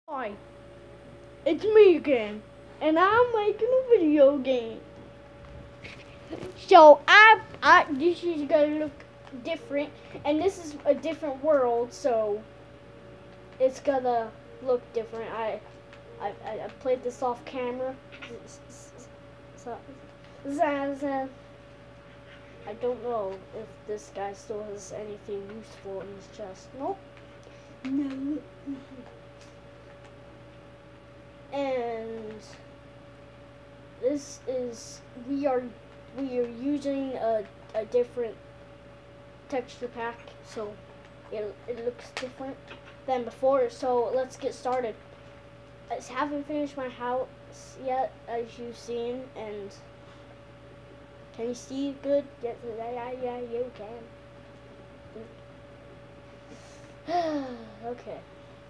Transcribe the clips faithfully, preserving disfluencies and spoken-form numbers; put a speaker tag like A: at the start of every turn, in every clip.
A: Hi, it's me again, and I'm making a video game. So I, I, this is gonna look different, and this is a different world, so it's gonna look different. I, I, I I played this off camera. So, so, I don't know if this guy still has anything useful in his chest. Nope. No. And this is we are we are using a, a different texture pack, so it, it looks different than before. So let's get started. I haven't finished my house yet, as you've seen, and can you see good? Yeah, yeah, yeah, you can. Okay.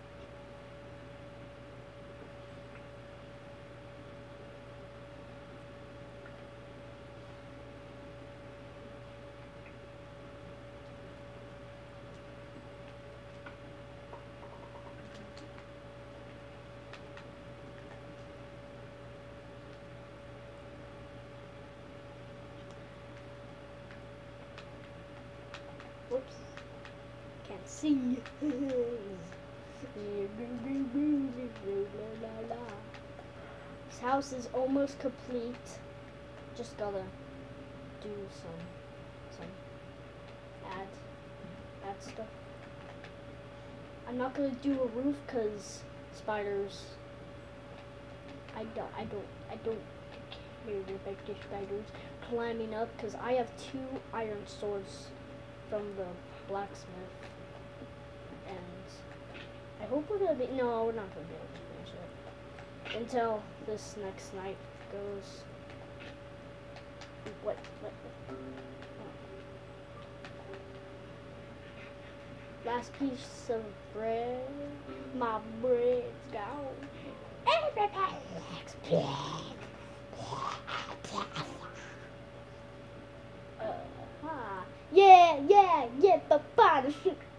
A: Whoops. Can't see. This house is almost complete. Just gotta do some some add add stuff. I'm not gonna do a roof cause spiders. I don't I don't I don't care about the spiders climbing up, cause I have two iron swords from the blacksmith, and I hope we're gonna be, no, we're not gonna be able to finish it until this next night goes. What, what, what? Oh. Last piece of bread, my bread's gone. Uh, huh. Yeah, yeah, yeah, but fun.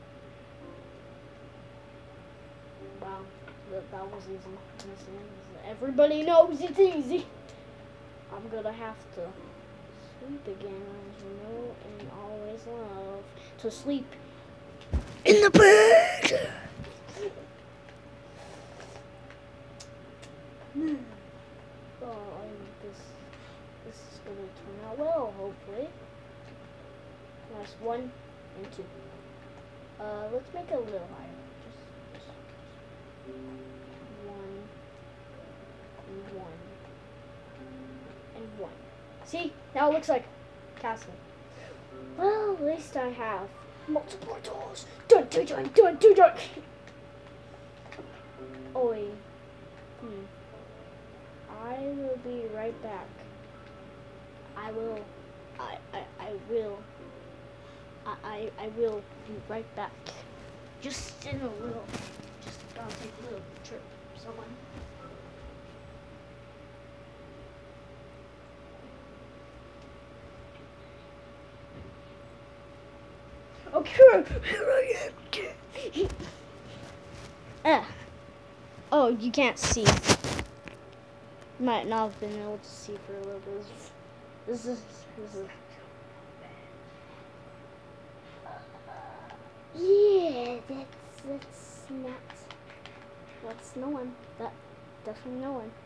A: Wow, that, that was easy. Everybody knows it's easy. I'm gonna have to sleep again, as you know, and always love to sleep in the bed. Oh, I think this this is gonna turn out well, hopefully. Last one and two. Uh, let's make it a little higher. Just, just, just one and one and one. See? Now it looks like castle. Well, at least I have multiple doors. Dun dun dun dun dun dun. Oi. Hmm. I will be right back. I will. I I I will. I, I, I will be right back. Just in a little, just gotta take a little trip. Someone. Okay, here I am. Ah. Oh, you can't see. You might not have been able to see for a little bit. This is, this is. Yeah, that's that's not that's no one. That definitely no one.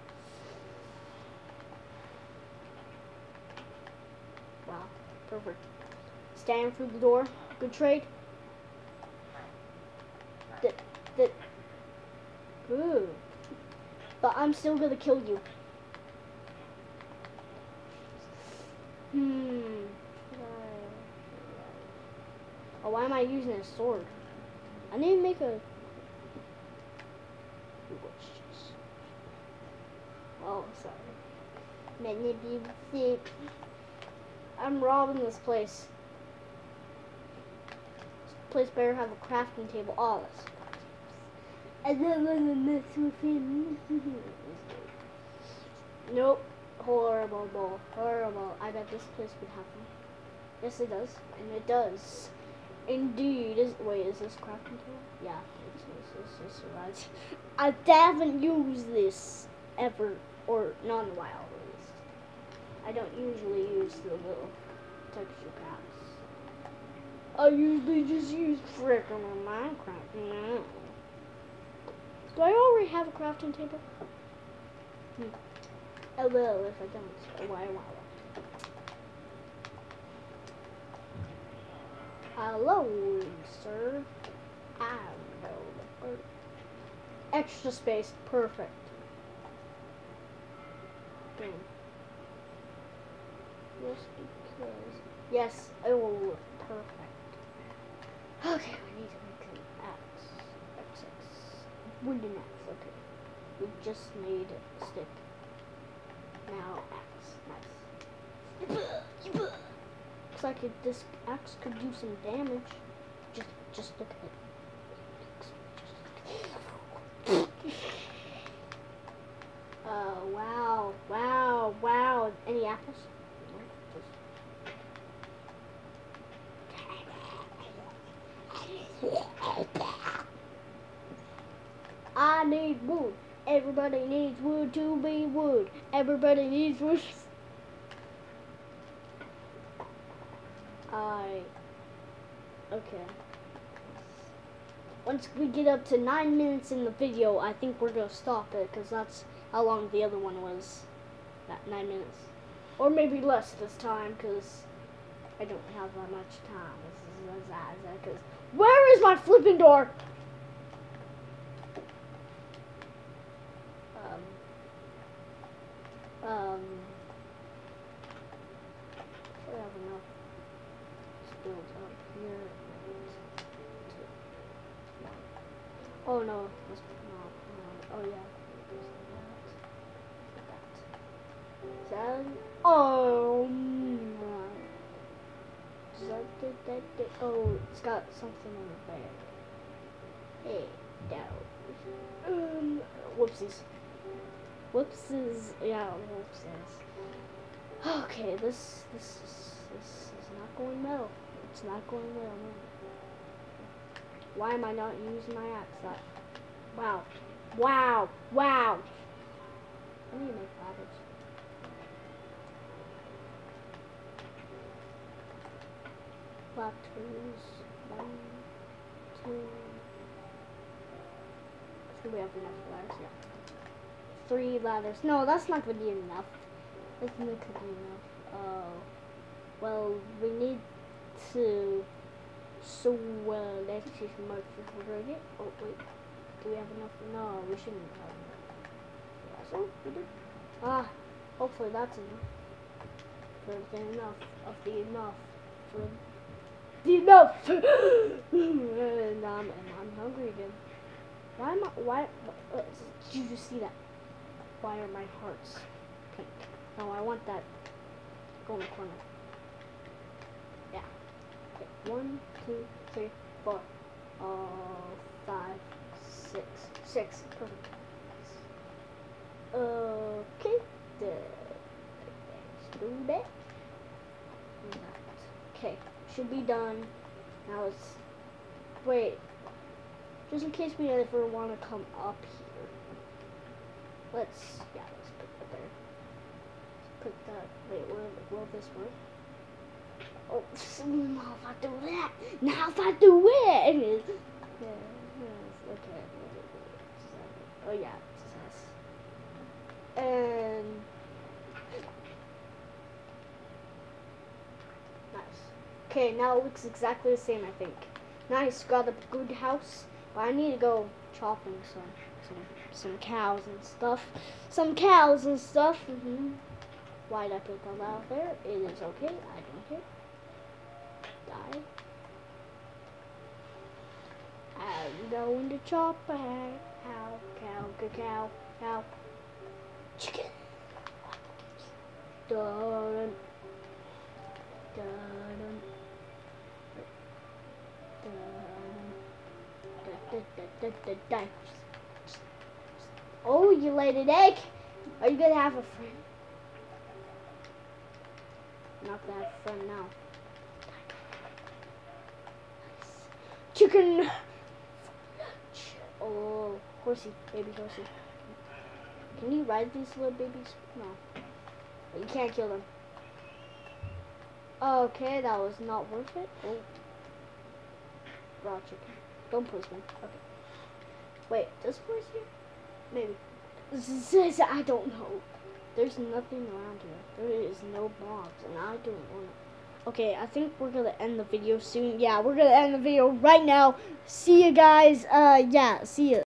A: Wow, perfect. Stand through the door. Good trade. That that. Good. But I'm still gonna kill you. Hmm. Oh, why am I using a sword? I need to make a... Oh, sorry. I'm robbing this place. This place better have a crafting table. Oh, that's... I don't want to mess with him. Nope. Horrible. Horrible. I bet this place would have one. Yes, it does. And it does. Indeed. Is wait, is this crafting table? Yeah, it's it's it's, it's right. I haven't used this ever, or not in a while at least. I don't usually use the little texture packs. I usually just use frickin' on Minecraft now. Do I already have a crafting table? Hmm. I will if I don't. Why, why, why? Hello, sir. Hello. Extra space. Perfect. Boom. Just because. Yes. Oh, perfect. Okay, we need to make an axe. X X. Wooden axe. Okay. We just made a stick. Now axe. Nice. Looks like it, this axe could do some damage. Just, just look at it. Oh, uh, wow, wow, wow. Any apples? I need wood. Everybody needs wood to be wood. Everybody needs wood. I. Okay. Once we get up to nine minutes in the video, I think we're gonna stop it because that's how long the other one was. That nine minutes, or maybe less this time because I don't have that much time. Because where is my flipping door? Um. Um. I have enough. Build up here. Oh no, let's no, no. Oh yeah. That. That. Oh no. Does that, that, that, that, oh, it's got something in there. Hey, down. Um, whoopsies. Whoopsies. Yeah, whoopsies. Okay, this, this, is, this is not going well. It's not going well. No. Why am I not using my axe? That, wow, wow, wow. I need to make ladders. Black tools. One, two. So we have enough ladders. Yeah. Three ladders. No, that's not gonna be enough. That's not gonna be enough. Oh. Well, we need to. So, uh, let's just mark this already. Oh, wait. Do we have enough? No, we shouldn't have enough. Yeah, so, we did. Ah, hopefully that's enough. For the enough of the enough. For the enough! and, um, and I'm hungry again. Why am I, why, uh, did you just see that? Why are my hearts pink? No, I want that. Go in the corner. Yeah. Okay. One, two, three, four, uh, five, six, six. Perfect. Okay. Let's do that. Okay. Should be done. Now let's wait. Just in case we ever want to come up here. Let's yeah. Let's put that there. Let's put that. Wait. Will, will this work? Oh, now if I do that, now if I do it, yeah, okay, oh yeah, and nice. Okay, now it looks exactly the same, I think. Nice, got a good house, but I need to go chopping some, some, some cows and stuff, some cows and stuff. Mm-hmm. Why'd I put that out there? It is okay. I don't care. Die. I'm going to chop a cow, cow, cow, cow, chicken. Dun, dun, dun, dun. Oh, you laid an egg. Are you gonna have a friend? Not gonna have a friend now. chicken. Oh, horsey, baby horsey. Can you ride these little babies? No. You can't kill them. Okay, that was not worth it. Oh. Raw chicken. Don't push me. Okay. Wait, does horse here? Maybe. I don't know. There's nothing around here. There is no mobs, and I don't want to. Okay, I think we're gonna end the video soon. Yeah, we're gonna end the video right now. See you guys. Uh, yeah, see you.